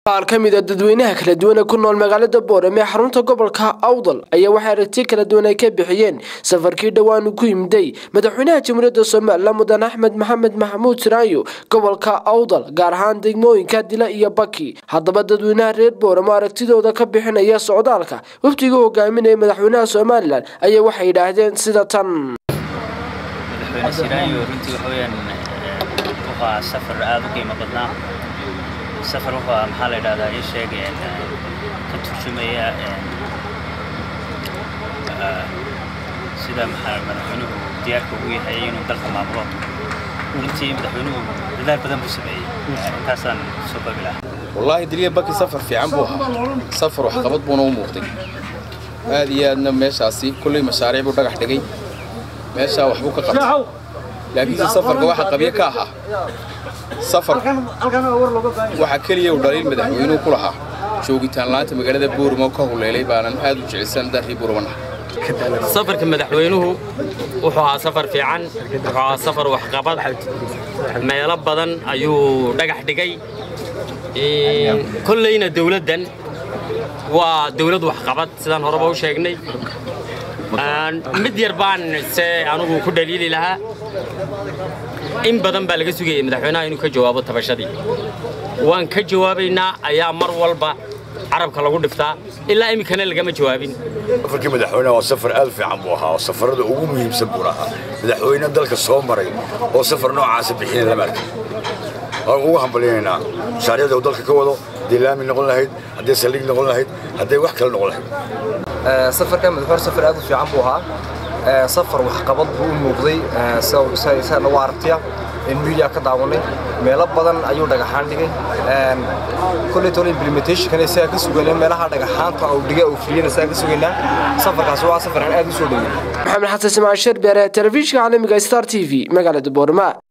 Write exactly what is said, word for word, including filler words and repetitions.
qaar ka mid ah dadweynaha kala duwan ee ku nool magaalada Boorame xarunta gobolka Awdal ayaa waxay aragti kala duwan ay ka bixiyeen safarkii dhawaan ku yimday madaxweynaha Jamhuuriyadda Soomaaliya Mudane Axmed Maxamed Maxamuud Siraayo gobolka Awdal gaar ahaan degmooyinka Dila iyo Baki haddaba dadweynaha reer Boorame aragtidooda ka bixinaya socdaalka wafdiga hogaaminaya madaxweynaha Soomaaliland ayaa waxay yiraahdeen sida tan madaxweynaha Siraayo runtii waxa weeyaan waa safar aad u qiimo badnaa سفر وها محل هذا أي شيء كترجمية سيدا محل مدحونه ديار كوي هايين ودلك معبرات ونتي مدحونه بدل بدن بسبعي كاسان سوبر بلا والله دليل باقي سفر في عنبوها سفر وحقبض بونه وموقتي هذه أنا ماشي عسي كل مشاريع بدك أحتاجي ماشي وحبوك قط لكن السفر جواها قبيه كاها سفر waxa kaliya uu dhaliil madaxweynuhu ku lahaa joogitaan laanta magaalada Booramo ka huleelay baanan aad u jecel dari Booramo safarka madaxweynuhu wuxuu ahaa safar fiican wuxuu ahaa safar wax qabad meelo badan ayuu dhagax dhigay ee kullayna dawladdan waa dawlad wax qabad sidaan horeba u sheegnay aan mid yar baan se anigu ku dhaliili lahaa in badan baa laga sugayay madaxweynaha inuu ka jawaabo tabashadii waan ka jawaabaynaa ayaa mar walba carabka lagu dhiftaa ilaa imikana laga ma jawaabin safarkii madaxweynaha waa safar aad fiican buu ahaa safarada ugu muhiimsan buu ahaa madaxweynaha dalka soo maray oo safar noocaas bixin la markay oo ugu hambalyeynaa shaariicda uu dalka ka wado dilaami noqon lahayd haddii saliig noqon lahayd haddii wax kale noqon lahayd safarka madaxweynaha safar aad u fiican buu ahaa سفر وحقبض بو موقدي سو سو سو نوارتيا الميديا كداوني ميل بدن ايو دغخان دغي كل تول امبلمنتيشن كان سا كسوغلين ميلها دغخانتا او دغه او فينا سا كسوغينا سفركاس waa safar aan aad u soo dhaweeyay محمد حسن سماع شربيره تلفزيون عالمي ستار تي في مقالة بورما.